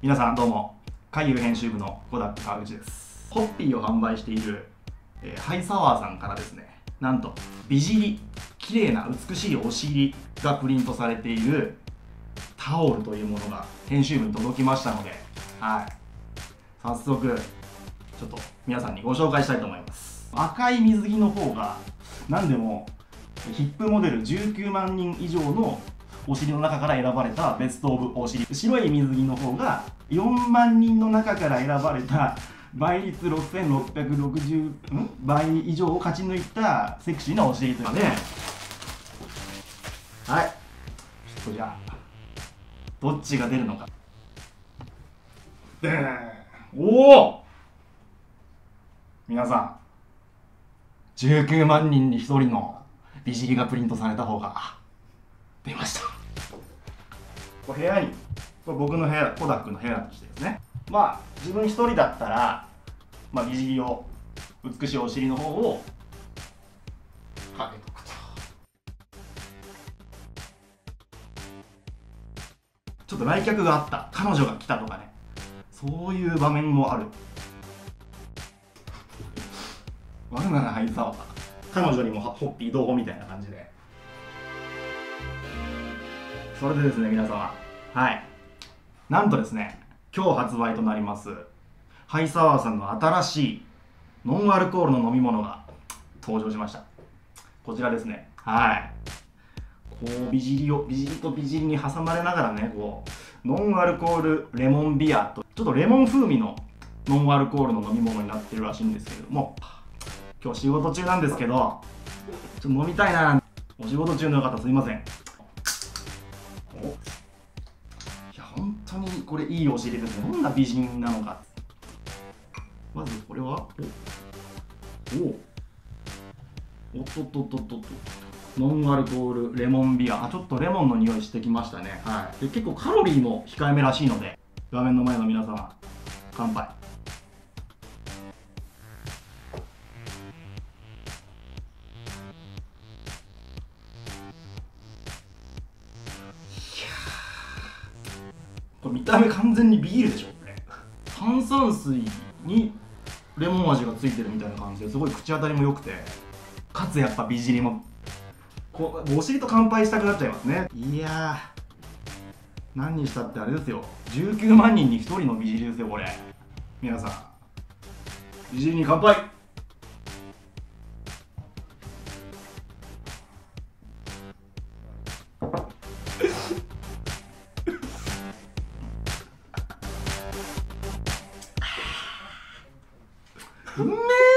皆さんどうも、海遊編集部の小田川口です。ホッピーを販売している、ハイサワーさんからですね、なんと美尻、綺麗な美しいお尻がプリントされているタオルというものが編集部に届きましたので、早速ちょっと皆さんにご紹介したいと思います。赤い水着の方が何でもヒップモデル19万人以上のお尻の中から選ばれたベストオブお尻、白い水着の方が4万人の中から選ばれた倍率6660倍以上を勝ち抜いたセクシーなお尻というので、はい、ちょっとじゃあどっちが出るのか。でおお、皆さん19万人に1人の美尻がプリントされた方が出ました。これ部屋に、これ僕の部屋、コダックの部屋としてですね、自分一人だったら、美尻を、美しいお尻の方をかけとくと。ちょっと来客があった、彼女が来たとかね、そういう場面もある。我ならハイサワー、彼女にもホッピー同胞みたいな感じで。それでですね、皆様、なんとですね、今日発売となりますハイサワーさんの新しいノンアルコールの飲み物が登場しました。こちらですね。こう美尻と美尻に挟まれながらね、こうノンアルコールレモンビアと、ちょっとレモン風味のノンアルコールの飲み物になってるらしいんですけれども、今日仕事中なんですけど、ちょっと飲みたいな。お仕事中の方すいません。いや本当にこれいいお尻ですね。どんな美人なのか。まずこれはおっとっとっとっとっと、ノンアルコールレモンビア、ちょっとレモンの匂いしてきましたね。で結構カロリーも控えめらしいので、画面の前の皆様乾杯。これ見た目完全にビールでしょ。これ炭酸水にレモン味がついてるみたいな感じですごい口当たりも良くて、かつやっぱ美尻もこうお尻と乾杯したくなっちゃいますね。いやー、何にしたってあれですよ、19万人に1人の美尻ですよこれ。皆さん美尻に乾杯。うめえ。